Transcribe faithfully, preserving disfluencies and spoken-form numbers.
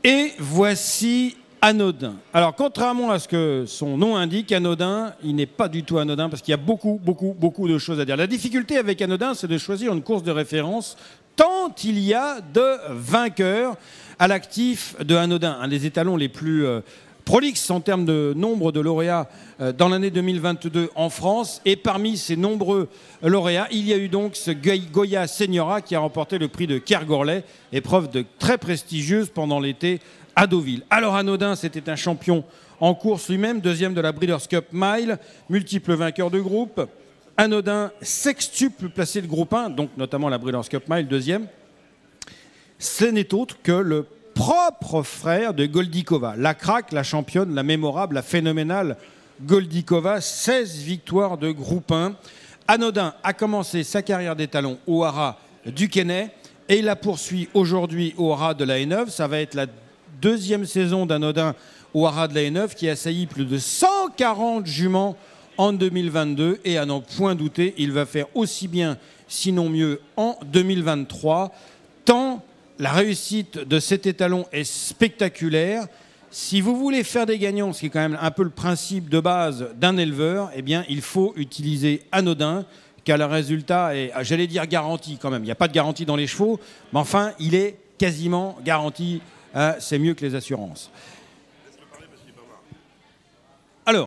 Et voici Anodin. Alors, contrairement à ce que son nom indique, Anodin, il n'est pas du tout anodin parce qu'il y a beaucoup, beaucoup, beaucoup de choses à dire. La difficulté avec Anodin, c'est de choisir une course de référence tant il y a de vainqueurs à l'actif de Anodin, un des étalons les plus euh, prolixes en termes de nombre de lauréats euh, dans l'année deux mille vingt-deux en France. Et parmi ces nombreux lauréats, il y a eu donc ce Goya Seniora qui a remporté le prix de Kergorlet, épreuve de très prestigieuse pendant l'été à Deauville. Alors Anodin, c'était un champion en course lui-même, deuxième de la Breeders' Cup Mile, multiple vainqueur de groupe. Anodin, sextuple placé de groupe un, donc notamment la Breeders' Cup Mile, deuxième. Ce n'est autre que le propre frère de Goldikova, la craque, la championne, la mémorable, la phénoménale Goldikova, seize victoires de groupe un. Anodin a commencé sa carrière d'étalon au haras du Quesnay et il la poursuit aujourd'hui au haras de la Haie-Neuve. Ça va être la deuxième saison d'Anodin au haras de la Haie-Neuve qui a assailli plus de cent quarante juments en deux mille vingt-deux et à n'en point douter, il va faire aussi bien, sinon mieux, en deux mille vingt-trois, tant la réussite de cet étalon est spectaculaire. Si vous voulez faire des gagnants, ce qui est quand même un peu le principe de base d'un éleveur, eh bien, il faut utiliser Anodin, car le résultat est, j'allais dire garanti quand même. Il n'y a pas de garantie dans les chevaux, mais enfin, il est quasiment garanti. Hein, c'est mieux que les assurances.